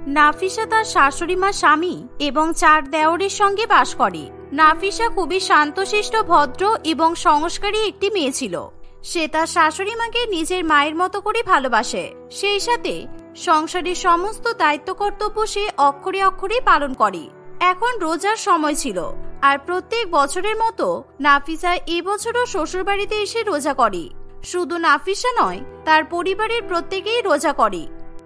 নাফিসা তার শাশুড়ি মা, স্বামী এবং 4 দেওরের সঙ্গে বাস করে। নাফিসা খুবই শান্তশিষ্ট, ভদ্র এবং সংস্কারী একটি মেয়ে ছিল। সে তার শাশুড়ি মাকে নিজের মায়ের মতো করে ভালোবাসে। সেই সাথে সংসারের সমস্ত দায়িত্ব কর্তব্য সে অক্ষরে অক্ষরে পালন করে। এখন রোজার সময় ছিল, আর প্রত্যেক বছরের মতো নাফিসা এবছরও শ্বশুরবাড়িতে এসে রোজা করে। শুধু নাফিসা নয়, তার পরিবারের প্রত্যেকেই রোজা করে।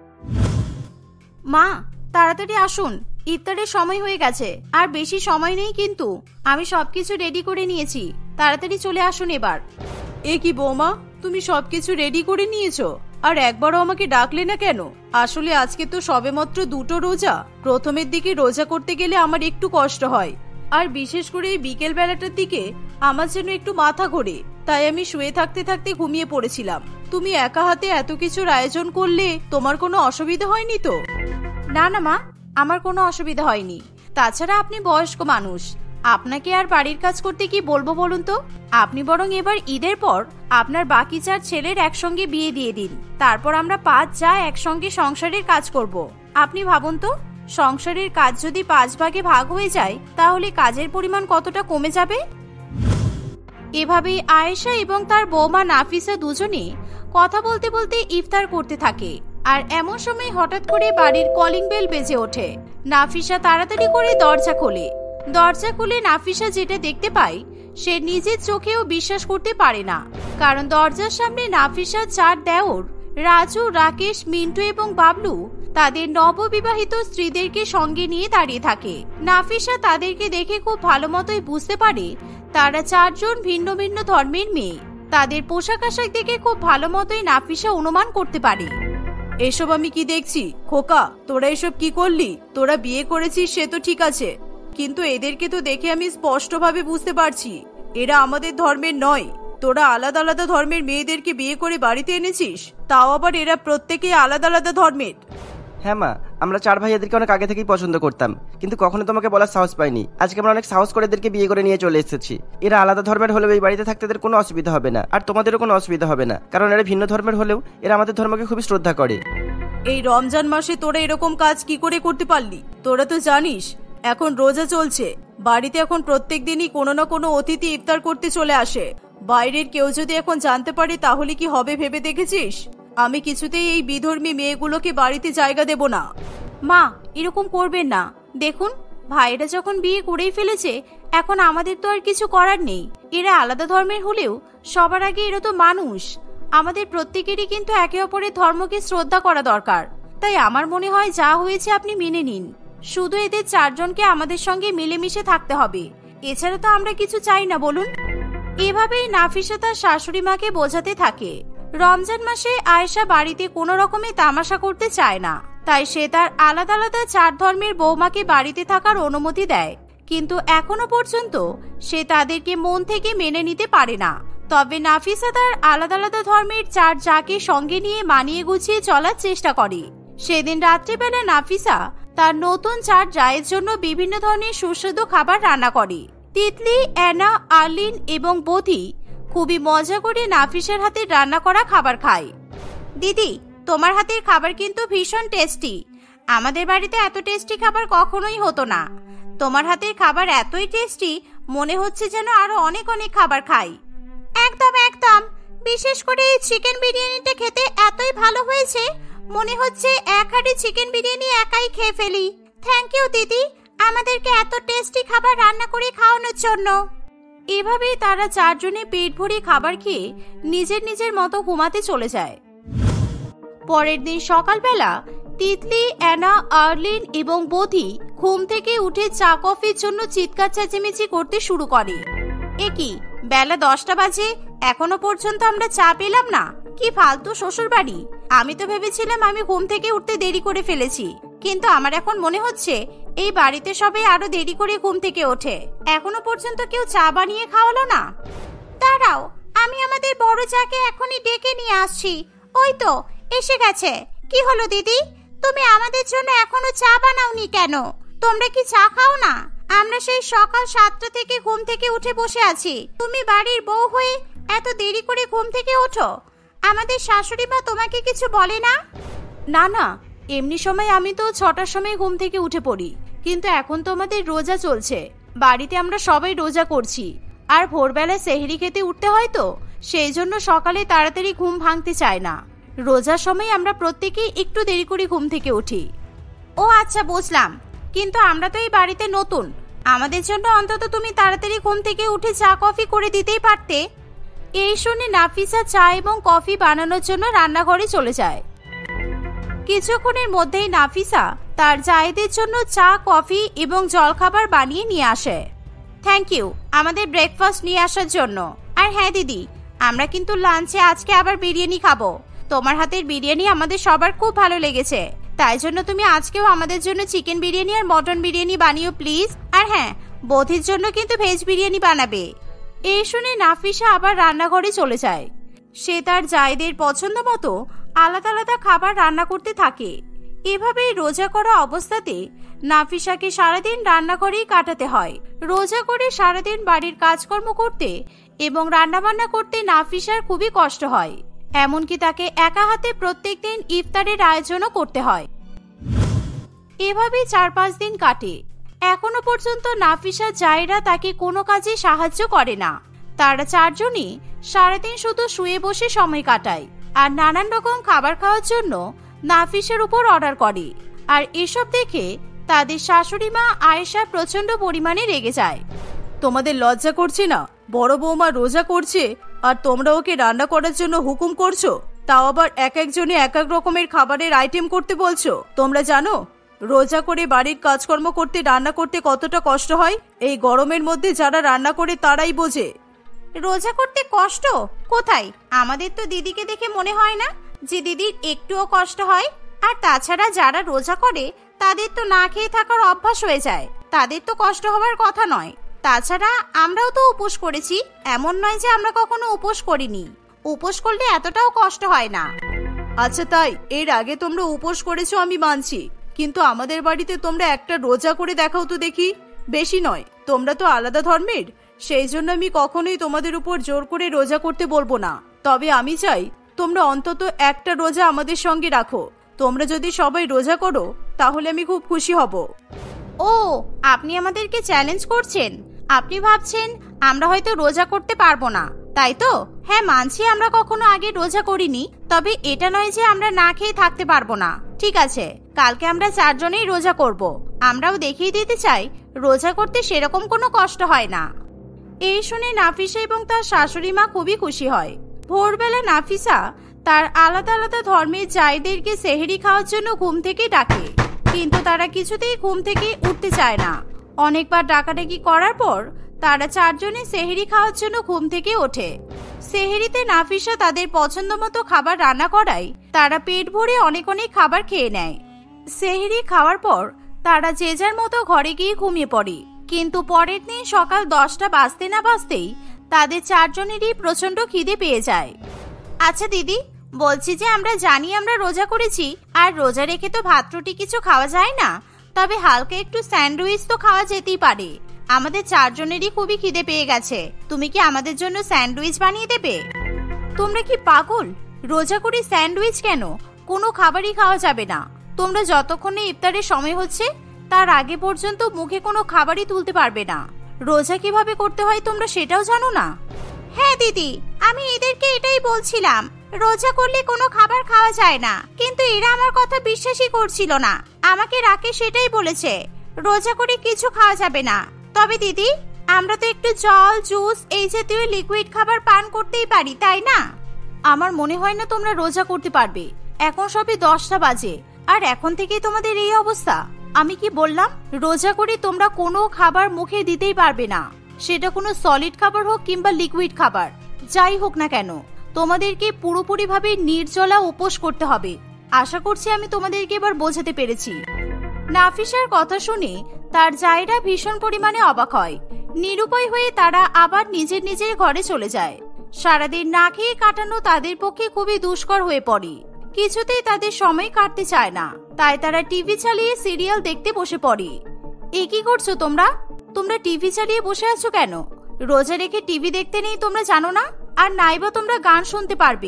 মা, তাড়াতাড়ি আসুন, ইফতারের সময় হয়ে গেছে। আর বেশি সময় নেই, কিন্তু আমি সবকিছু রেডি করে নিয়েছি। তাড়াতাড়ি চলে আসুন এবার। এ কি বৌমা, তুমি সবকিছু রেডি করে নিয়েছো? আর একবারও আমাকে ডাকলে না কেন? আসলে আজকে তো সবেমাত্র 2টো রোজা। প্রথমের দিকে রোজা করতে গেলে আমার একটু কষ্ট হয়, আর বিশেষ করে এই বিকেল বেলাটার দিকে আমার যেন একটু মাথা ঘোরে। তাই আমি শুয়ে থাকতে থাকতে ঘুমিয়ে পড়েছিলাম। তুমি একা হাতে এত কিছুর আয়োজন করলে তোমার কোনো অসুবিধা হয়নি তো? না না মা, আমার কোনো অসুবিধা হয়নি। তাছাড়া আপনি বয়স্ক মানুষ, আপনাকে আর বাড়ির কাজ করতে কি বলবো বলুন তো? আপনি বরং এবার ঈদের পর আপনার বাকি 4 ছেলের একসঙ্গে বিয়ে দিয়ে দিন। তারপর আমরা 5 যা একসঙ্গে সংসারের কাজ করব। আপনি ভাবুন তো, সংসারের কাজ যদি 5 ভাগে ভাগ হয়ে যায়, তাহলে কাজের পরিমাণ কতটা কমে যাবে। এভাবেই আয়েশা এবং তার বৌমা নাফিসা দুজনে কথা বলতে বলতে ইফতার করতে থাকে। আর এমন সময় হঠাৎ করে বাড়ির কলিং বেল বেজে ওঠে। নাফিসা তাড়াতাড়ি করে দরজা খোলে। দরজা খুলে নাফিসা যেটা দেখতে পায়, সে নিজের চোখেও বিশ্বাস করতে পারে না। কারণ দরজার সামনে নাফিসা 4 দেওর রাজু, রাকেশ, মিন্টু এবং বাবলু তাদের নববিবাহিত স্ত্রীদেরকে সঙ্গে নিয়ে দাঁড়িয়ে থাকে। নাফিসা তাদেরকে দেখে খুব ভালো মতোই বুঝতে পারে তারা 4 জন ভিন্ন ভিন্ন ধর্মের মেয়ে। তাদের পোশাক আশাক দেখে খুব ভালো মতোই নাফিসা অনুমান করতে পারে। এসব আমি কি দেখছি? খোকা, তোরা এসব কি করলি? তোরা বিয়ে করেছিস সে তো ঠিক আছে, কিন্তু এদেরকে তো দেখে আমি স্পষ্টভাবে বুঝতে পারছি এরা আমাদের ধর্মের নয়। তোরা আলাদা আলাদা ধর্মের মেয়েদেরকে বিয়ে করে বাড়িতে এনেছিস, তাও আবার এরা প্রত্যেকে আলাদা আলাদা ধর্মের। হ্যাঁ মা, আমরা 4 ভাই এদেরকে অনেক আগে থেকেই পছন্দ করতাম, কিন্তু কখনো তোমাকে বলার সাহস পাইনি। আজকে আমরা অনেক সাহস করে এদেরকে বিয়ে করে নিয়ে চলে এসেছি। এরা আলাদা ধর্মের হলেও এই বাড়িতে থাকতে এদের কোনো অসুবিধা হবে না, আর তোমাদেরও কোনো অসুবিধা হবে না, কারণ এরা ভিন্ন ধর্মের হলেও এরা আমাদের ধর্মকে খুবই শ্রদ্ধা করে। এই রমজান মাসে তোরা এরকম কাজ কি করে করতে পারলি? তোরা তো জানিস এখন রোজা চলছে। বাড়িতে এখন প্রত্যেক দিনই কোনো না কোনো অতিথি ইফতার করতে চলে আসে। বাইরের কেউ যদি এখন জানতে পারে তাহলে কি হবে ভেবে দেখেছিস? আমি কিছুতেই এই বিধর্মী মেয়েগুলোকে বাড়িতে জায়গা দেব না। মা, এরকম করবেন না। দেখুন, ভাইরা যখন বিয়ে করেই ফেলেছে, এখন আমাদের তো আর কিছু করার নেই। এরা আলাদা ধর্মের হলেও সবার আগে এরা তো মানুষ। আমাদের প্রত্যেকেরই কিন্তু একে অপরের ধর্মকে শ্রদ্ধা করা দরকার। তাই আমার মনে হয় যা হয়েছে আপনি মেনে নিন। শুধু এদের 4 জনকে আমাদের সঙ্গে মিলেমিশে থাকতে হবে, এছাড়া তো আমরা কিছু চাই না, বলুন। এভাবেই নাফিসা তার শাশুড়ি মাকে বোঝাতে থাকে। রমজান মাসে আয়েশা বাড়িতে কোনো রকমে তামাশা করতে চায় না, তাই সে তার আলাদা আলাদা 4 ধর্মের বৌমাকে বাড়িতে থাকার অনুমতি দেয়। কিন্তু এখনো পর্যন্ত সে তাদেরকে মন থেকে মেনে নিতে পারে না। তবে নাফিসা তার আলাদা আলাদা ধর্মের 4 জাকে সঙ্গে নিয়ে মানিয়ে গুছিয়ে চলার চেষ্টা করে। সেদিন রাত্রিবেলা নাফিসা তার নতুন 4 জায়ের জন্য বিভিন্ন ধরনের সুস্বাদু খাবার রান্না করে। তিতলি, অ্যানা, আর্লিন এবং বধি খুবই মজা করে নাফিসার হাতে রান্না করা খাবার খায়। দিদি, তোমার হাতের খাবার কিন্তু ভীষণ টেস্টি। আমাদের বাড়িতে এত টেস্টি খাবার কখনোই হতো না। তোমার হাতের খাবার এতই টেস্টি, মনে হচ্ছে যেন আরো অনেক অনেক খাবার খাই। একদম একদম, বিশেষ করে এই চিকেন বিরিয়ানিটা খেতে এতই ভালো হয়েছে, মনে হচ্ছে 1 হাঁড়ি চিকেন বিরিয়ানি একাই খেয়ে ফেলি। থ্যাংক ইউ দিদি, আমাদেরকে এত টেস্টি খাবার রান্না করে খাওয়ানোর জন্য। এভাবেই তারা 4 জনে পেট ভরে খাবার খেয়ে নিজের নিজের মতো ঘুমাতে চলে যায়। পরের দিন সকালবেলা তিতলি, অ্যানা, আর্লিন এবং বধি ঘুম থেকে উঠে চা কফির জন্য চিৎকার চেঁচামেচি করতে শুরু করে। এ কি, বেলা 10টা বাজে, এখনো পর্যন্ত আমরা চা পেলাম না? কি ফালতু শ্বশুর বাড়ি! আমি তো ভেবেছিলাম আমি ঘুম থেকে উঠতে দেরি করে ফেলেছি, কিন্তু আমার এখন মনে হচ্ছে এই বাড়িতে সবাই আরো দেরি করে ঘুম থেকে ওঠে। এখনো পর্যন্ত কেউ চা বানিয়ে খাওয়ালো না। দাঁড়াও, আমি আমাদের বড় চাকে এখনই ডেকে নিয়ে আসছি। ওই তো এসে গেছে। কি হলো দিদি, তুমি আমাদের জন্য এখনো চা বানাওনি কেন? তোমরা কি চা খাও না? আমরা সেই সকাল 7টা থেকে ঘুম থেকে উঠে বসে আছি। তুমি বাড়ির বউ হয়ে এত দেরি করে ঘুম থেকে ওঠো? আমাদের শাশুড়ি মা তোমাকে কিছু বলে না? না না, এমনি সময় আমি তো 6টার সময় ঘুম থেকে উঠে পড়ি, কিন্তু এখন তো আমাদের রোজা চলছে। বাড়িতে আমরা সবাই রোজা করছি, আর ভোরবেলায় সেহরি খেতে উঠতে হয়, তো সেই জন্য সকালে তাড়াতাড়ি ঘুম ভাঙতে চায় না। রোজার সময় আমরা প্রত্যেকেই একটু দেরি করে ঘুম থেকে উঠি। ও আচ্ছা, বুঝলাম, কিন্তু আমরা তো এই বাড়িতে নতুন, আমাদের জন্য অন্তত তুমি তাড়াতাড়ি ঘুম থেকে উঠে চা কফি করে দিতেই পারতে। এই শুনে নাফিসা চা এবং কফি বানানোর জন্য রান্নাঘরে চলে যায়। কিছুক্ষণের মধ্যেই নাফিসা তার জায়েদের জন্য চা, কফি এবং জলখাবার বানিয়ে নিয়ে আসে। থ্যাংক ইউ আমাদের ব্রেকফাস্ট নিয়ে আসার জন্য। আর হ্যাঁ দিদি, আমরা কিন্তু লাঞ্চে আজকে আবার বিরিয়ানি খাবো। তোমার হাতের বিরিয়ানি আমাদের সবার খুব ভালো লেগেছে, তাই জন্য তুমি আজকেও আমাদের জন্য চিকেন বিরিয়ানি আর মটন বিরিয়ানি বানিও প্লিজ। আর হ্যাঁ, বৌদির জন্য কিন্তু ভেজ বিরিয়ানি বানাবে। এই শুনে নাফিসা আবার রান্নাঘরে চলে যায়। সে তার জায়েদের পছন্দ মতো আলাদা আলাদা খাবার রান্না করতে থাকে। এভাবেই রোজা করা অবস্থাতে নাফিসাকে সারাদিন রান্নাঘরেই কাটাতে হয়। রোজা করে সারাদিন বাড়ির কাজকর্ম করতে এবং রান্নাবান্না করতে নাফিসার খুবই কষ্ট হয়। এমনকি তাকে একা হাতে প্রত্যেকদিন ইফতারের আয়োজনও করতে হয়। এভাবেই 4-5 দিন কাটে। এখনো পর্যন্ত নাফিসার জায়েরা তাকে কোনো কাজে সাহায্য করে না। তারা 4 জনই সারাদিন শুধু শুয়ে বসে সময় কাটায় আর নানান রকম খাবার খাওয়ার জন্য নাফিসার উপর অর্ডার করে। আর এসব দেখে তাদের শাশুড়ি মা আয়েশা প্রচন্ড পরিমাণে রেগে যায়। তোমাদের লজ্জা করছে না? বড় বৌমা রোজা করছে আর তোমরা ওকে রান্না করার জন্য হুকুম করছো, তাও আবার এক একজনে এক এক রকমের খাবারের আইটেম করতে বলছো। তোমরা জানো রোজা করে বাড়ির কাজকর্ম করতে, রান্না করতে কতটা কষ্ট হয়? এই গরমের মধ্যে যারা রান্না করে তারাই বোঝে। রোজা করতে কষ্ট কোথায়? আমাদের তো দিদিকে দেখে মনে হয় না যে দিদির একটুও কষ্ট হয়। আর তাছাড়া যারা রোজা করে তাদের তো না খেয়ে থাকার অভ্যাস হয়ে যায়, তাদের তো কষ্ট হওয়ার কথা নয়। তাছাড়া আমরাও তো উপোস করেছি, এমন নয় যে আমরা কখনো উপোস করিনি। উপোস করলে এতটাও কষ্ট হয় না। আচ্ছা তাই, এর আগে তোমরা উপোস করেছো আমি মানছি, কিন্তু আমাদের বাড়িতে তোমরা একটা রোজা করে দেখাও তো দেখি। বেশি নয়, তোমরা তো আলাদা ধর্মের, সেই জন্য আমি কখনোই তোমাদের উপর জোর করে রোজা করতে বলবো না। তবে আমি চাই তোমরা অন্তত একটা রোজা আমাদের সঙ্গে রাখো। তোমরা যদি সবাই রোজা করো তাহলে আমি খুব খুশি হব। ও, আপনি আমাদেরকে চ্যালেঞ্জ করছেন? আপনি ভাবছেন আমরা হয়তো রোজা করতে পারবো না, তাই তো? হ্যাঁ মানছি আমরা কখনো আগে রোজা করিনি, তবে এটা নয় যে আমরা না খেয়ে থাকতে পারবো না। ঠিক আছে, কালকে আমরা 4 জনেই রোজা করব। আমরাও দেখিয়ে দিতে চাই রোজা করতে সেরকম কোনো কষ্ট হয় না। এই শুনে নাফিসা এবং তার শাশুড়ি মা খুবই খুশি হয়। ভোরবেলা নাফিসা তার আলাদা আলাদা ধর্মের জায়েদেরকে সেহরি খাওয়ার জন্য ঘুম থেকে ডাকে, কিন্তু তারা কিছুতেই ঘুম থেকে উঠতে চায় না। অনেকবার ডাকাডাকি করার পর তারা 4 জনে সেহরি খাওয়ার জন্য ঘুম থেকে ওঠে। সেহরিতে নাফিসা তাদের পছন্দ মতো খাবার রান্না করায় তারা পেট ভরে অনেক অনেক খাবার খেয়ে নেয়। সেহরি খাওয়ার পর তারা যে যার মতো ঘরে গিয়ে ঘুমিয়ে পড়ে। কিন্তু পরের দিন সকাল 10টা বাজতে না বাজতেই তাদের 4 জনেরই প্রচন্ড খিদে পেয়ে যায়। আচ্ছা দিদি, বলছি যে আমরা জানি আমরা রোজা করেছি, আর রোজা রেখে তো ভাত রুটি কিছু খাওয়া যায় না, তবে হালকা একটু স্যান্ডউইচ তো খাওয়া যেতেই পারে। আমাদের 4 জনেরই খুবই খিদে পেয়ে গেছে, তুমি কি আমাদের জন্য স্যান্ডউইচ বানিয়ে দেবে? তোমরা কি পাগল? রোজা করে স্যান্ডউইচ কেন? কোনো খাবারই খাওয়া যাবে না। তোমরা যতক্ষণে ইফতারের সময় হচ্ছে তার আগে পর্যন্ত মুখে কোনো খাবারই তুলতে পারবে না। রোজা কিভাবে করতে হয় তোমরা সেটাও জানো না? হ্যাঁ দিদি, আমি এদেরকে এটাই বলছিলাম, রোজা করলে কোনো খাবার খাওয়া যায় না, কিন্তু এরা আমার কথা বিশ্বাসই করছিল না। আমাকে রাকেশ সেটাই বলেছে রোজা করে কিছু খাওয়া যাবে না। তবে দিদি, আমরা তো একটু জল, জুস এই জাতীয় লিকুইড খাবার পান করতেই পারি, তাই না? আমার মনে হয় না তোমরা রোজা করতে পারবে। এখন সবে 10টা বাজে, আর এখন থেকেই তোমাদের এই অবস্থা। আমি কি বললাম? রোজা করে তোমরা কোনো খাবার মুখে দিতেই পারবে না, সেটা কোনো সলিড খাবার হোক কিংবা লিকুইড খাবার, যাই হোক না কেন। তোমাদেরকে পুরোপুরি ভাবে নির্জলা উপোস করতে হবে। আশা করছি আমি তোমাদেরকে এবার বোঝাতে পেরেছি। নাফিসার কথা শুনে তার জায়েরা ভীষণ পরিমাণে অবাক হয়। নিরুপায় হয়ে তারা আবার নিজের নিজের ঘরে চলে যায়। সারাদিন না খেয়ে কাটানো তাদের পক্ষে খুবই দুষ্কর হয়ে পড়ে। কিছুতেই তাদের সময় কাটতে চায় না, তাই তারা টিভি চালিয়ে সিরিয়াল দেখতে বসে পড়ে। এ কি করছো তোমরা? তোমরা টিভি চালিয়ে বসে আছো কেন? রোজা রেখে টিভি দেখতে নেই তোমরা জানো না? আর নাইবা তোমরা গান শুনতে পারবে।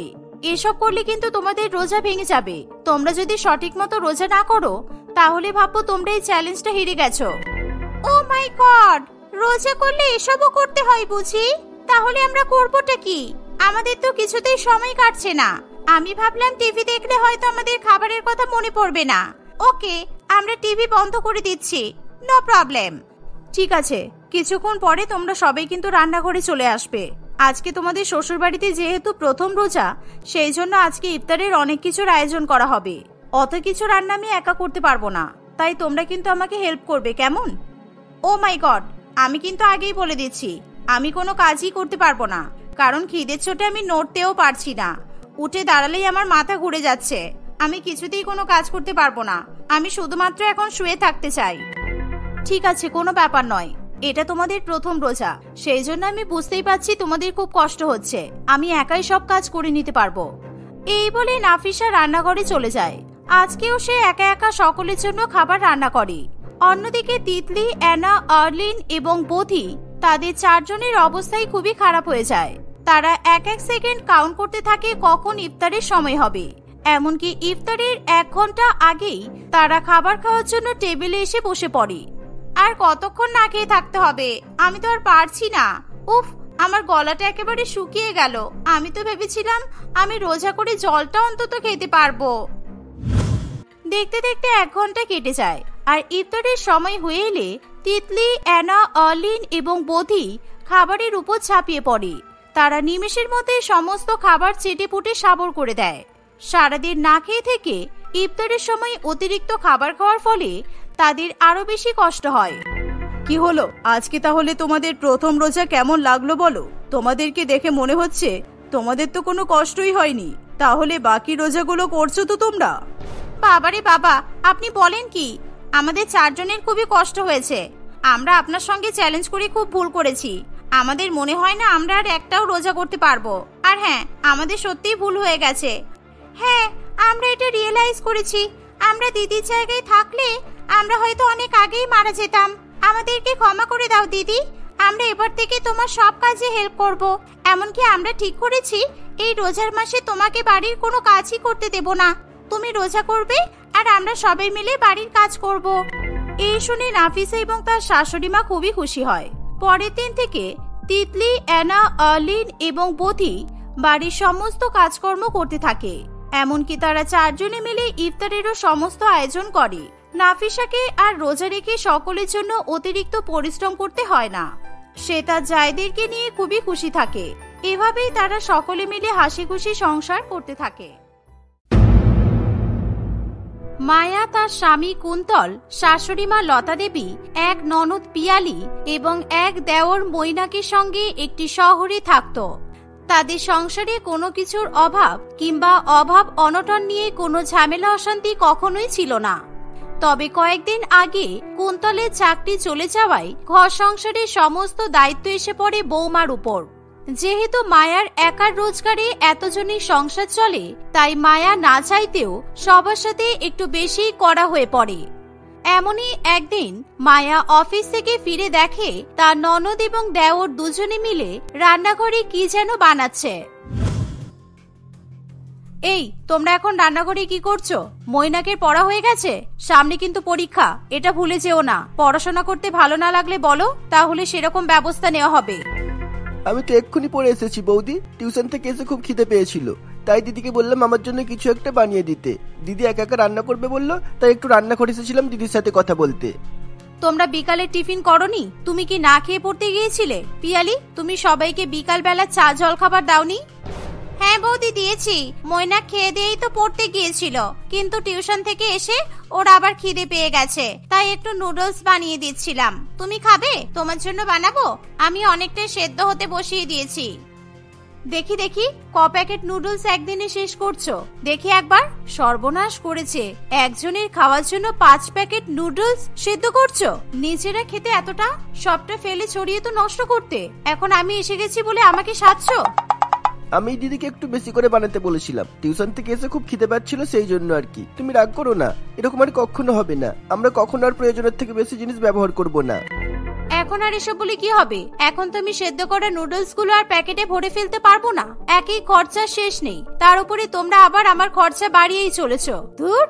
এসব করলে কিন্তু তোমাদের রোজা ভেঙে যাবে। তোমরা যদি সঠিক মতো রোজা না করো তাহলে ভাববো তোমরা এই চ্যালেঞ্জটা হেরে গেছো। ও মাই গড, রোজা করলে এসবও করতে হয় বুঝি? তাহলে আমরা করবোটা কি? আমাদের তো কিছুতেই সময় কাটছে না। আমি ভাবলাম টিভি দেখলে হয়তো আমাদের খাবারের কথা মনে পড়বে না। ওকে, আমরা টিভি বন্ধ করে দিচ্ছি, নো প্রবলেম। ঠিক আছে, কিছুক্ষণ পরে তোমরা সবাই কিন্তু রান্নাঘরে চলে আসবে। আজকে তোমাদের শ্বশুর বাড়িতে যেহেতু প্রথম রোজা, সেই জন্য আজকে ইফতারের অনেক কিছুর আয়োজন করা হবে। অত কিছু রান্না আমি একা করতে পারবো না, তাই তোমরা কিন্তু আমাকে হেল্প করবে, কেমন? ও মাই গড, আমি কিন্তু আগেই বলে দিচ্ছি আমি কোনো কাজই করতে পারবো না, কারণ খিদের চোটে আমি নড়তেও পারছি না। উঠে দাঁড়ালেই আমার মাথা ঘুরে যাচ্ছে। আমি কিছুতেই কোনো কাজ করতে পারবো না। আমি শুধুমাত্র এখন শুয়ে থাকতে চাই। ঠিক আছে, কোনো ব্যাপার নয়, এটা তোমাদের প্রথম রোজা, সেই জন্য আমি বুঝতেই পারছি তোমাদের খুব কষ্ট হচ্ছে। আমি একাই সব কাজ করে নিতে পারবো। এই বলে নাফিসা রান্নাঘরে চলে যায়। আজকেও সে একা একা সকলের জন্য খাবার রান্না করে। অন্যদিকে তিতলি, অ্যানা, আর্লিন এবং বোধি, তাদের চারজনের অবস্থাই খুবই খারাপ হয়ে যায়। তারা এক এক সেকেন্ড কাউন্ট করতে থাকে কখন ইফতারের সময় হবে। এমনকি ইফতারের 1 ঘন্টা আগেই তারা খাবার খাওয়ার জন্য টেবিলে এসে বসে পড়ে। আর কতক্ষণ না খেয়ে থাকতে হবে? আমি তো আর পারছি না। উফ, আমার গলাটা একেবারে শুকিয়ে গেল। আমি তো ভেবেছিলাম আমি রোজা করে জলটা অন্তত খেতে পারবো। দেখতে দেখতে 1 ঘন্টা কেটে যায়। আর ইফতারের সময় হয়ে এলে তিতলি, অ্যানা, আর্লিন এবং বোধি খাবারের উপর ঝাঁপিয়ে পড়ে। তারা নিমেষের মধ্যে সমস্ত খাবার চেটে পুটে সাবর করে দেয়। সারাদিন না খেয়ে থেকে ইফতারের সময় অতিরিক্ত খাবার খাওয়ার ফলে তাদের আরো বেশি কষ্ট হয়। কি হলো আজকে? তাহলে তোমাদের প্রথম রোজা কেমন লাগলো বলো? তোমাদেরকে দেখে মনে হচ্ছে তোমাদের তো কোনো কষ্টই হয়নি। তাহলে বাকি রোজাগুলো করছো তো তোমরা? বাবারে বাবা, আপনি বলেন কি? আমাদের 4 জনের খুবই কষ্ট হয়েছে। আমরা আপনার সঙ্গে চ্যালেঞ্জ করে খুব ভুল করেছি। আমাদের মনে হয় না আমরা আর একটাও রোজা করতে পারবো। আর হ্যাঁ, আমাদের সত্যিই ভুল হয়ে গেছে। হ্যাঁ, আমরা এটা রিয়েলাইজ করেছি। আমরা দিদির জায়গায় থাকলে আমরা হয়তো অনেক আগেই মারা যেতাম। আমাদেরকে ক্ষমা করে দাও দিদি। আমরা এবার থেকে তোমার সব কাজে হেল্প করব। এমনকি আমরা ঠিক করেছি এই রোজার মাসে তোমাকে বাড়ির কোনো কাজই করতে দেব না। তুমি রোজা করবে আর আমরা সবাই মিলে বাড়ির কাজ করব। এই শুনে নাফিসা এবং তার শাশুড়ি মা খুবই খুশি হয়। পরের দিন থেকে তিতলি, অ্যানা, আর্লিন এবং বোধি বাড়ির সমস্ত কাজকর্ম করতে থাকে। এমনকি তারা 4 জনে মিলে ইফতারেরও সমস্ত আয়োজন করে। নাফিসাকে আর রোজা রেখে সকলের জন্য অতিরিক্ত পরিশ্রম করতে হয় না। সে তার জায়দেরকে নিয়ে খুবই খুশি থাকে। এভাবেই তারা সকলে মিলে হাসি খুশি সংসার করতে থাকে। মায়া, তার স্বামী কুন্তল, শাশুড়ি মা লতা দেবী, এক ননদ পিয়ালি এবং এক দেওর মৈনাকের সঙ্গে একটি শহরে থাকত। তাদের সংসারে কোনো কিছুর অভাব কিংবা অভাব অনটন নিয়ে কোনো ঝামেলা অশান্তি কখনোই ছিল না। তবে কয়েকদিন আগে কুন্তলের চাকরি চলে যাওয়ায় ঘর সংসারের সমস্ত দায়িত্ব এসে পড়ে বৌমার উপর। যেহেতু মায়ার একার রোজগারে এতজনের সংসার চলে, তাই মায়া না চাইতেও সবার সাথে একটু বেশি কড়া হয়ে পড়ে। এমনই একদিন মায়া অফিস থেকে ফিরে দেখে তার ননদ এবং দেওর দুজনে মিলে রান্নাঘরে কি যেন বানাচ্ছে। এই, তোমরা এখন রান্নাঘরে কি করছো? মৈনাকের পড়া হয়ে গেছে, সামনে কিন্তু পরীক্ষা, এটা ভুলে যেও না। পড়াশোনা করতে ভালো না লাগলে বলো, তাহলে সেরকম ব্যবস্থা নেওয়া হবে। আমি তো এক্ষুনি পড়ে এসেছি বৌদি। টিউশন থেকে এসে খুব খিদে পেয়েছিল, তাই দিদিকে বললাম আমার জন্য কিছু একটা বানিয়ে দিতে। দিদি একা একা রান্না করবে বললো, তাই একটু রান্না করে এসেছিলাম দিদির সাথে কথা বলতে। তোমরা বিকালে টিফিন করনি? তুমি কি না খেয়ে পড়তে গিয়েছিলে? পিয়ালি, তুমি সবাইকে বিকাল বেলা চা জল খাবার দাওনি? হ্যাঁ বৌদি, দিয়েছি। ময়না খেয়ে দিয়েই তো পড়তে গিয়েছিল, কিন্তু টিউশন থেকে এসে ওর আবার খিদে পেয়ে গেছে, তাই একটু নুডলস বানিয়ে দিচ্ছিলাম। তুমি খাবে? তোমার জন্য বানাবো। আমি অনেকটা সেদ্ধ হতে বসিয়ে দিয়েছি। দেখি দেখি, ক প্যাকেট নুডলস একদিনে শেষ করছো দেখি একবার। সর্বনাশ করেছে, একজনের খাওয়ার জন্য 5 প্যাকেট নুডলস সেদ্ধ করছো। নিজেরা খেতে এতটা, সবটা ফেলে ছড়িয়ে তো নষ্ট করতে। এখন আমি এসে গেছি বলে আমাকে সাজছো? আমি দিদিকে একটু বেশি করে বানাতে বলেছিলাম, টিউশন থেকে এসে খুব খিদে পাচ্ছিল, সেই জন্য আর কি। তুমি রাগ করো না, এরকম আর কখনো হবে না। আমরা কখনো আর প্রয়োজনের থেকে বেশি জিনিস ব্যবহার করব না। এখন আর এসব বলে কি হবে? এখন তো আমি সেদ্ধ করা নুডলস গুলো আর প্যাকেটে ভরে ফেলতে পারবো না। একই খরচা শেষ নেই, তার উপরে তোমরা আবার আমার খরচা বাড়িয়েই চলেছো। ধুর।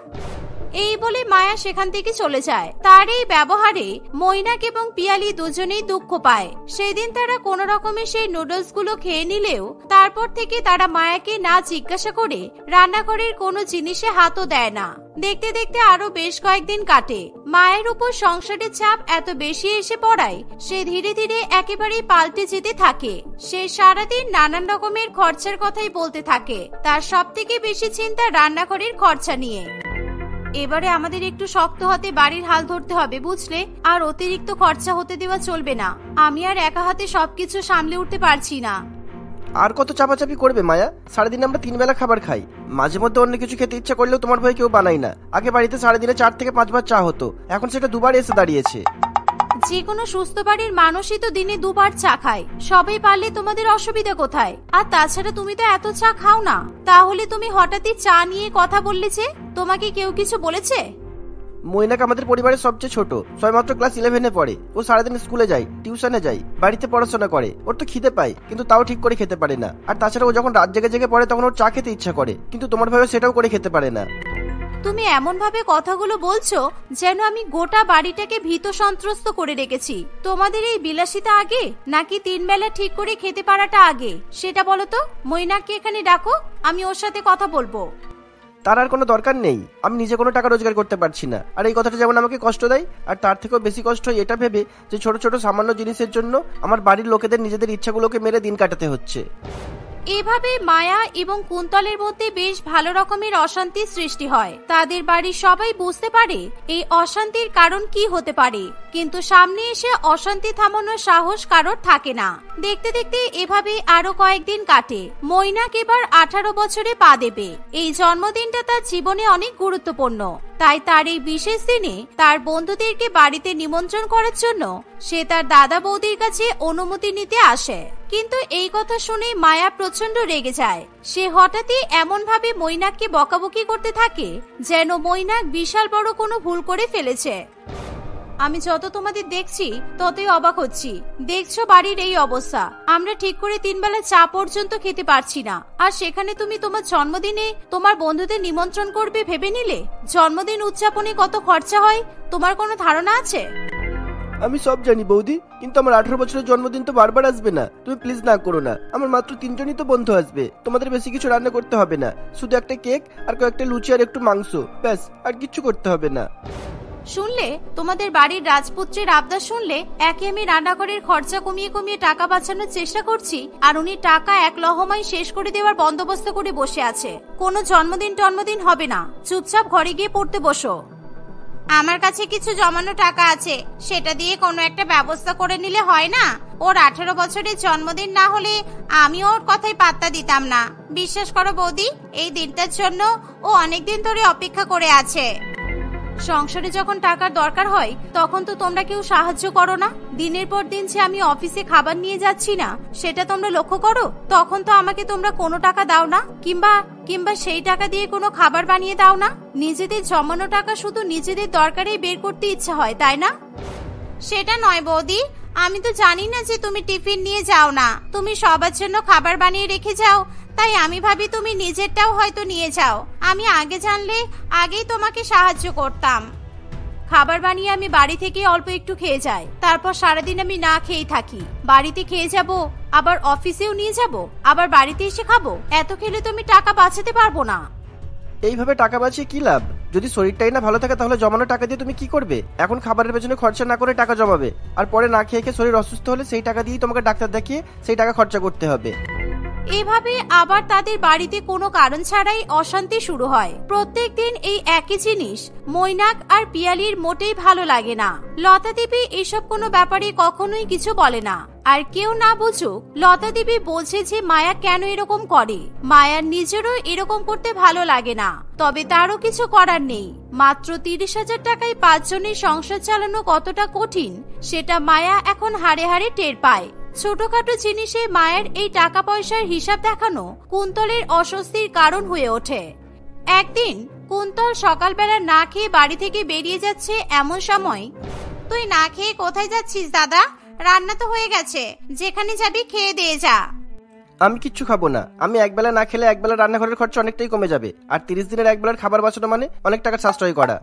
এই বলে মায়া সেখান থেকে চলে যায়। তার এই ব্যবহারে মৈনাক এবং পিয়ালি দুজনেই দুঃখ পায়। সেদিন তারা কোন রকমে সেই নুডলস গুলো খেয়ে নিলেও তারপর থেকে তারা মায়াকে না জিজ্ঞাসা করে রান্নাঘরের কোনো জিনিসে হাতও দেয় না। দেখতে দেখতে আরো বেশ কয়েকদিন কাটে। মায়ের উপর সংসারের চাপ এত বেশি এসে পড়ায় সে ধীরে ধীরে একেবারেই পাল্টে যেতে থাকে। সে সারাদিন নানান রকমের খরচার কথাই বলতে থাকে। তার সবথেকে বেশি চিন্তা রান্নাঘরের খরচা নিয়ে। এবারে আমাদের একটু শক্ত হাতে বাড়ির হাল ধরতে হবে, বুঝলে? আর অতিরিক্ত খরচা হতে দেওয়া চলবে না। আমি আর একা হাতে সবকিছু সামলে উঠতে পারছি না। আর কত চাপাচাপি করবে মায়া? সারাদিন আমরা 3 বেলা খাবার খাই। মাঝে মধ্যে অন্য কিছু খেতে ইচ্ছা করলেও তোমার ভয়ে কেউ বানাই না। আগে বাড়িতে সারাদিনে 4 থেকে 5 বার চা হতো, এখন সেটা 2 বার এসে দাঁড়িয়েছে। যে কোনো সুস্থ বাড়ির মানুষই তো দিনে 2 বার চা খায়। সবাই পারলে তোমাদের অসুবিধা কোথায়? আর তাছাড়া তুমি তো এত চা খাও না, তাহলে তুমি হঠাৎই চা নিয়ে কথা বললে যে? তোমাকে কেউ কিছু বলেছে? মৈনাক আমাদের পরিবারের সবচেয়ে ছোট, সবেমাত্র ক্লাস 11-এ পড়ে। ও সারাদিন স্কুলে যায়, টিউশনে যায়, বাড়িতে পড়াশোনা করে। ওর তো খিদে পায়, কিন্তু তাও ঠিক করে খেতে পারে না। আর তাছাড়া ও যখন রাত জেগে জেগে পড়ে তখন ওর চা খেতে ইচ্ছা করে, কিন্তু তোমার ভাবে সেটাও করে খেতে পারে না। তুমি এমন ভাবে কথাগুলো বলছো যেন আমি গোটা বাড়িটাকে ভীত সন্ত্রস্ত করে রেখেছি। তোমাদের এই বিলাসিতা আগে নাকি 3 বেলা ঠিক করে খেতে পারাটা আগে, সেটা বলো তো। মৈনাককে এখানে ডাকো, আমি ওর সাথে কথা বলবো। তার আর কোনো দরকার নেই। আমি নিজে কোনো টাকা রোজগার করতে পারছি না, আর এই কথাটা যেমন আমাকে কষ্ট দেয়, আর তার থেকেও বেশি কষ্ট হয় এটা ভেবে যে ছোট ছোট সামান্য জিনিসের জন্য আমার বাড়ির লোকেদের নিজেদের ইচ্ছাগুলোকে মেরে দিন কাটাতে হচ্ছে। এভাবে মায়া এবং কুন্তলের মধ্যে বেশ ভালো রকমের অশান্তির সৃষ্টি হয়। তাদের বাড়ির সবাই বুঝতে পারে এই অশান্তির কারণ কি হতে পারে, কিন্তু সামনে এসে অশান্তি থামানোর সাহস কারোর থাকে না। দেখতে দেখতে এভাবে আরো কয়েকদিন কাটে। মৈনাক এবার 18 বছরে পা দেবে। এই জন্মদিনটা তার জীবনে অনেক গুরুত্বপূর্ণ। তাই তার এই বিশেষ দিনে তার বন্ধুদেরকে বাড়িতে নিমন্ত্রণ করার জন্য সে তার দাদা বৌদির কাছে অনুমতি নিতে আসে। কিন্তু এই কথা শুনে মায়া প্রচন্ড রেগে যায়। সে হঠাৎই এমন ভাবে মৈনাককে বকাবকি করতে থাকে যেন মৈনাক বিশাল বড় কোনো ভুল করে ফেলেছে। আমি যত তোমাদের দেখছি ততই অবাক হচ্ছি। দেখছো বাড়ির এই অবস্থা, আমরা ঠিক করে 3 বেলা চা পর্যন্ত খেতে পারছি না। আর সেখানে তুমি তোমার জন্মদিনে তোমার বন্ধুদের নিমন্ত্রণ করবে ভেবে নিলে? জন্মদিন উদযাপনে কত খরচা হয় তোমার কোনো ধারণা আছে? আমি সব জানি বৌদি, কিন্তু আমার 18 বছরের জন্মদিন তো বারবার আসবে না। তুমি প্লিজ না করো না। আমার মাত্র 3 জনই তো বন্ধু আসবে। তোমাদের বেশি কিছু রান্না করতে হবে না, শুধু একটা কেক আর কয়েকটা লুচি আর একটু মাংস, ব্যাস। আর কিছু করতে হবে না। শুনলে? তোমাদের বাড়ির রাজপুত্রের আবদার শুনলে? একে আমি রান্নাঘরের খরচা কমিয়ে কমিয়ে টাকা বাঁচানোর চেষ্টা করছি, আর উনি টাকা এক লহমায় শেষ করে দেওয়ার বন্দোবস্ত করে বসে আছে। কোনো জন্মদিন হবে না, চুপচাপ ঘরে গিয়ে পড়তে বসো। আমার কাছে কিছু জমানো টাকা আছে, সেটা দিয়ে কোনো একটা ব্যবস্থা করে নিলে হয় না? ওর 18 বছরের জন্মদিন না হলে আমি ওর কথাই পাত্তা দিতাম না। বিশ্বাস করো বৌদি, এই দিনটার জন্য ও অনেকদিন ধরে অপেক্ষা করে আছে। সংসারে যখন টাকার দরকার হয় তখন তো তোমরা কেউ সাহায্য করো না। দিনের পর দিন যে আমি অফিসে খাবার নিয়ে যাচ্ছি না সেটা তোমরা লক্ষ্য করো। তখন তো আমাকে তোমরা কোনো টাকা দাও না, কিংবা সেই টাকা দিয়ে কোনো খাবার বানিয়ে দাও না। নিজেদের জমানো টাকা শুধু নিজেদের দরকারেই বের করতে ইচ্ছা হয়, তাই না? সেটা নয় বৌদি, আমি তো জানি না যে তুমি টিফিন নিয়ে যাও না। তুমি সবার জন্য খাবার বানিয়ে রেখে যাও, তাই আমি ভাবি তুমি নিজেরটাও হয়তো নিয়ে যাও। আমি আগে জানলে আগেই তোমাকে সাহায্য করতাম। খাবার বানিয়ে আমি বাড়ি থেকে অল্প একটু খেয়ে যাই, তারপর সারাদিন আমি না খেয়েই থাকি। বাড়িতে খেয়ে যাব, আবার অফিসেও নিয়ে যাব, আবার বাড়িতে এসে খাবো। এত খেলে তো আমি টাকা বাঁচাতে পারবো না। এইভাবে টাকা বাঁচিয়ে কি লাভ? যদি শরীরটাই না ভালো থাকে তাহলে জমানো টাকা দিয়ে তুমি কি করবে? এখন খাবারের পেছনে খরচা না করে টাকা জমাবে, আর পরে না খেয়ে খেয়ে শরীর অসুস্থ হলে সেই টাকা দিয়ে তোমাকে ডাক্তার দেখিয়ে সেই টাকা খরচা করতে হবে। এভাবে আবার তাদের বাড়িতে কোনো কারণ ছাড়াই অশান্তি শুরু হয়। প্রত্যেকদিন এই একই জিনিস মৈনাক আর পিয়ালির মোটেই ভালো লাগে না। লতা দেবী এসব কোনো ব্যাপারে কখনোই কিছু বলে না। আর কেউ না বুঝুক, লতা দেবী বলছে যে মায়া কেন এরকম করে। মায়ার নিজেরও এরকম করতে ভালো লাগে না, তবে তারও কিছু করার নেই। মাত্র 30,000 টাকায় 5 জনের সংসার চালানো কতটা কঠিন সেটা মায়া এখন হাড়ে হাড়ে টের পায়। ছোটখাটো জিনিসে মায়ের এই টাকা পয়সার হিসাব দেখানো কুন্তলের অস্বস্তির কারণ হয়ে ওঠে। একদিন কুন্তল সকালবেলা না খেয়ে বাড়ি থেকে বেরিয়ে যাচ্ছে। এমন সময়, তুই না খেয়ে কোথায় যাচ্ছিস দাদা? রান্না তো হয়ে গেছে, যেখানে যাবি খেয়ে দিয়ে যা। আমি কিচ্ছু খাবো না। আমি একবেলা না খেলে একবেলা রান্নাঘরের খরচ অনেকটাই কমে যাবে, আর 30 দিনের একবেলার খাবার বাঁচানো মানে অনেক টাকা সাশ্রয় করা।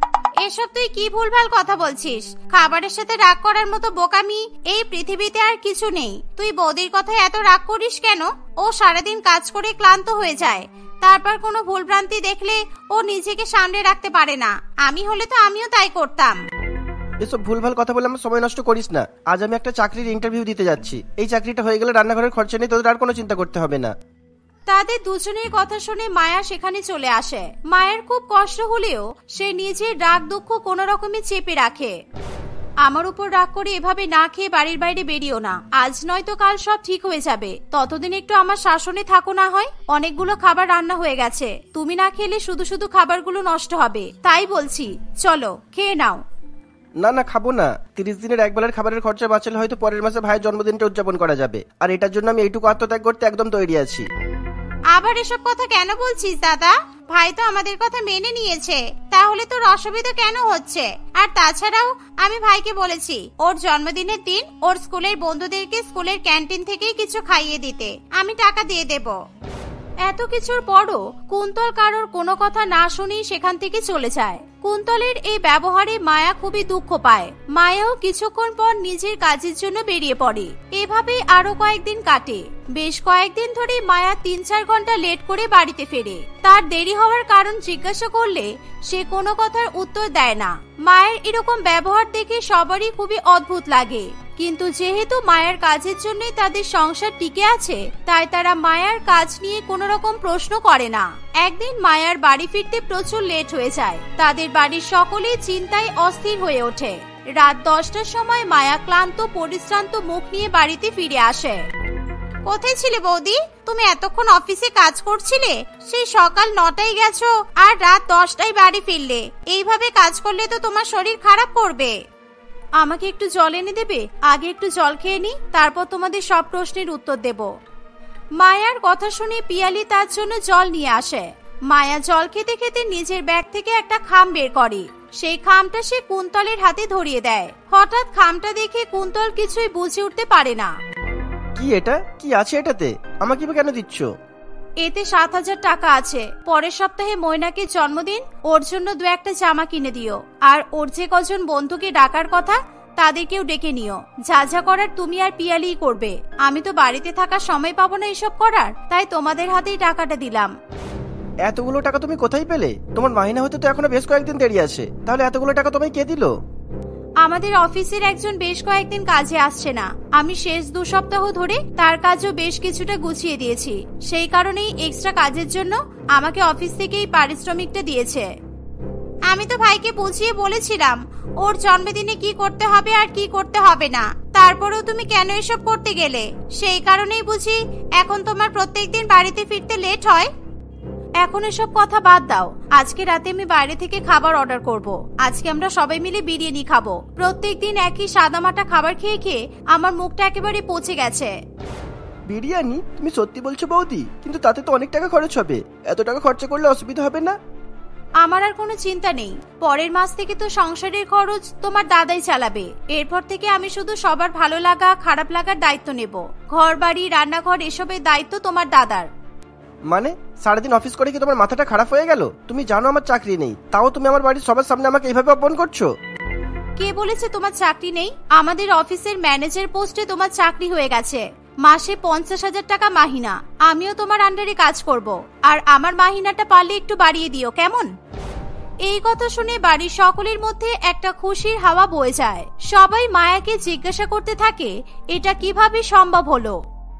এসব তুই কি ভুলভাল কথা বলছিস? খাবারের সাথে রাগ করার মতো বোকামি এই পৃথিবীতে আর কিছু নেই। তুই বৌদির কথায় এত রাগ করিস কেন? ও সারাদিন কাজ করে ক্লান্ত হয়ে যায়, তারপর কোনো ভুলভ্রান্তি দেখলে ও নিজেকে সামলে রাখতে পারে না। আমি হলে তো আমিও তাই করতাম। এসব ভুলভাল কথা বলে আমার সময় নষ্ট করিস না। আজ আমি একটা চাকরির ইন্টারভিউ দিতে যাচ্ছি। এই চাকরিটা হয়ে গেলে রান্নাঘরের খরচা নিয়ে তোদের আর কোনো চিন্তা করতে হবে না। তাদের দুজনের কথা শুনে মায়া সেখানে চলে আসে। মায়ের খুব কষ্ট হলেও সে নিজের রাগ দুঃখ কোনো রকমে চেপে রাখে। আমার উপর রাগ করে এভাবে না খেয়ে বাড়ির বাইরে বেরিও না। আজ নয়তো কাল সব ঠিক হয়ে যাবে, ততদিন একটু আমার শাসনে থাকো না হয়। অনেকগুলো খাবার রান্না হয়ে গেছে, তুমি না খেলে শুধু শুধু খাবারগুলো নষ্ট হবে। তাই বলছি, চলো খেয়ে নাও। না না, খাবো না। 30 দিনের একবেলার খাবারের খরচা বাঁচালে হয়তো পরের মাসে ভাইয়ের জন্মদিনটা উদযাপন করা যাবে, আর এটার জন্য আমি এইটুকু আত্মত্যাগ করতে একদম তৈরি আছি। আবার এসব কথা কেন বলছিস দাদা? ভাই তো আমাদের কথা মেনে নিয়েছে, তাহলে তোর অসুবিধা কেন হচ্ছে? আর তাছাড়াও আমি ভাইকে বলেছি ওর জন্মদিনের দিন ওর স্কুলের বন্ধুদেরকে স্কুলের ক্যান্টিন থেকেই কিছু খাইয়ে দিতে। আমি টাকা দিয়ে দেব। এত কিছুর পরও কুন্তল কারোর কোনো কথা না শুনেই সেখান থেকে চলে যায়। কুন্তলের এই ব্যবহারে মায়া খুবই দুঃখ পায়। মায়াও কিছুক্ষণ পর নিজের কাজের জন্য বেরিয়ে পড়ে। এভাবে আরো কয়েকদিন কাটে। বেশ কয়েকদিন ধরে মায়া 3-4 ঘন্টা লেট করে বাড়িতে ফেরে। তার দেরি হওয়ার কারণ জিজ্ঞাসা করলে সে কোনো কথার উত্তর দেয় না। মায়ের এরকম ব্যবহার দেখে সবারই খুবই অদ্ভুত লাগে, কিন্তু যেহেতু মায়ের কাজের জন্য তাদের সংসার টিকে আছে, তাই তারা মায়ের কাজ নিয়ে কোনো রকম প্রশ্ন করে না। একদিন মায়ার বাড়ি ফিরতে প্রচুর লেট হয়ে যায়। তাদের বাড়ির সকলেই চিন্তায় অস্থির হয়ে ওঠে। রাত 10টার সময় মায়া ক্লান্ত পরিশ্রান্ত মুখ নিয়ে বাড়িতে ফিরে আসে। কোথায় ছিলে বৌদি? তুমি এতক্ষণ অফিসে কাজ করছিলে? সেই সকাল 9টায় গেছো আর রাত 10টায় বাড়ি ফিরলে। এইভাবে কাজ করলে তো তোমার শরীর খারাপ করবে। আমাকে একটু জল এনে দেবে? আগে একটু জল খেয়ে নি, তারপর তোমাদের সব প্রশ্নের উত্তর দেব। মায়ার কথা শুনে পিয়ালি তার জন্য জল নিয়ে আসে। মায়া জল খেতে খেতে নিজের ব্যাগ থেকে একটা খাম বের করে। সেই খামটা সে কুন্তলের হাতে ধরিয়ে দেয়। হঠাৎ খামটা দেখে কুন্তল কিছুই বুঝে উঠতে পারে না। কি এটা? কি আছে এটাতে? আমাকে কেন দিচ্ছ? এতে 7,000 টাকা আছে। পরের সপ্তাহে ময়নাকে জন্মদিন, ওর জন্য 2-1টা জামা কিনে দিও। আর ওর যে কজন বন্ধুকে ডাকার কথা তাদেরকেও ডেকে নিও। যা যা করার তুমি আর পিয়ালিই করবে। আমি তো বাড়িতে থাকার সময় পাবো না এসব করার, তাই তোমাদের হাতেই টাকাটা দিলাম। এতগুলো টাকা তুমি কোথায় পেলে? তোমার মাহিনা হতে তো এখনো বেশ কয়েকদিন দেরি আছে, তাহলে এতগুলো টাকা তোমায় কে দিল? আমাদের অফিসের একজন বেশ কয়েকদিন কাজে আসছে না। আমি শেষ 2 সপ্তাহ ধরে তার কাজও বেশ কিছুটা গুছিয়ে দিয়েছি। সেই কারণেই এক্সট্রা কাজের জন্য আমাকে অফিস থেকেই পারিশ্রমিকটা দিয়েছে। আমি তো ভাইকে বুঝিয়ে বলেছিলাম ওর জন্মদিনে কি করতে হবে আর কি করতে হবে না। তারপরেও তুমি কেন এসব করতে গেলে? সেই কারণেই বুঝি এখন তোমার প্রত্যেকদিন বাড়িতে ফিরতে লেট হয়। এখন এসব কথা বাদ দাও। আজকে রাতে আমি বাইরে থেকে খাবার অর্ডার করব। আজকে আমরা সবাই মিলে বিরিয়ানি খাবো। প্রত্যেকদিন একই সাদামাটা খাবার খেয়ে খেয়ে আমার মুখটা একেবারে পচে গেছে। বিরিয়ানি? তুমি সত্যি বলছো বৌদি? কিন্তু তাতে তো অনেক টাকা খরচ হবে। এত টাকা খরচা করলে অসুবিধা হবে না? আমার আর কোনো চিন্তা নেই। পরের মাস থেকে তো সংসারের খরচ তোমার দাদাই চালাবে। এরপর থেকে আমি শুধু সবার ভালো লাগা খারাপ লাগার দায়িত্ব নেব। ঘর বাড়ি রান্নাঘর এসবের দায়িত্ব তোমার দাদার। মানে সারাদিন অফিস করে কি তোমার মাথাটা খারাপ হয়ে গেল? তুমি জানো আমার চাকরি নেই, তাও তুমি আমার বাড়ির সবার সামনে আমাকে এইভাবে অপমান করছো। কে বলেছে তোমার চাকরি নেই? আমাদের অফিসের ম্যানেজার পোস্টে তোমার চাকরি হয়ে গেছে। মাসে 50,000 টাকা মাহিনা। আমিও তোমার আন্ডারে কাজ করব, আর আমার মাহিনাটা পারলে একটু বাড়িয়ে দিও, কেমন? এই কথা শুনে বাড়ির সকলের মধ্যে একটা খুশির হাওয়া বয়ে যায়। সবাই মায়াকে জিজ্ঞাসা করতে থাকে এটা কিভাবে সম্ভব হলো।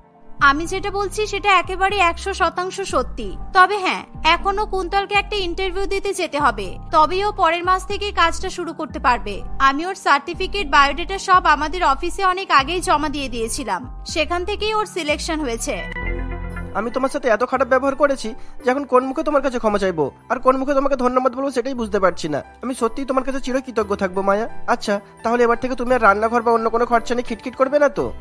আমি যেটা বলছি সেটা একেবারে 100% সত্যি। তবে হ্যাঁ, এখনো কুন্তলকে একটা ইন্টারভিউ দিতে যেতে হবে, তবেই ও পরের মাস থেকে কাজটা শুরু করতে পারবে। আমি ওর সার্টিফিকেট বায়োডাটা সব আমাদের অফিসে অনেক আগেই জমা দিয়ে দিয়েছিলাম। সেখান থেকেই ওর সিলেকশন হয়েছে। আমি তোমার সাথে এত খারাপ ব্যবহার করেছি যে এখন কোন মুখে তোমার কাছে ক্ষমা চাইবো আর কোন মুখে তোমাকে ধন্যবাদ বলবো সেটাই বুঝতে পারছি না। আমি সত্যিই তোমার কাছে চিরকৃতজ্ঞ থাকবো মায়া। আচ্ছা, তাহলে এবার থেকে তুমি আর রান্নাঘর বা অন্য কোনো খরচা নিয়ে খিটখিট করবে না তো?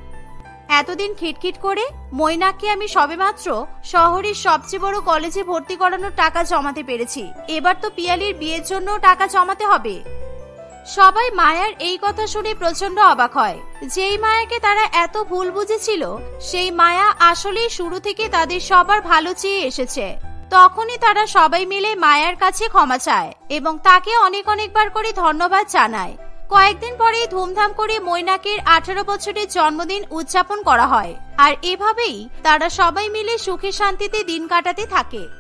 এতদিন খিটখিট করে ময়নাকে আমি সবেমাত্র শহরের সবচেয়ে বড় কলেজে ভর্তি করানোর টাকা জমাতে পেরেছি। এবার তো পিয়ালির বিয়ের জন্য টাকা জমাতে হবে। সবাই মায়ার এই কথা শুনে প্রচন্ড অবাক হয়। যেই মায়াকে তারা এত ভুল বুঝেছিল সেই মায়া আসলেই শুরু থেকে তাদের সবার ভালো চেয়ে এসেছে। তখনই তারা সবাই মিলে মায়ার কাছে ক্ষমা চায় এবং তাকে অনেক অনেকবার করে ধন্যবাদ জানায়। কয়েকদিন পরেই ধুমধাম করে মৈনাকের 18 বছরের জন্মদিন উদযাপন করা হয়। আর এভাবেই তারা সবাই মিলে সুখে শান্তিতে দিন কাটাতে থাকে।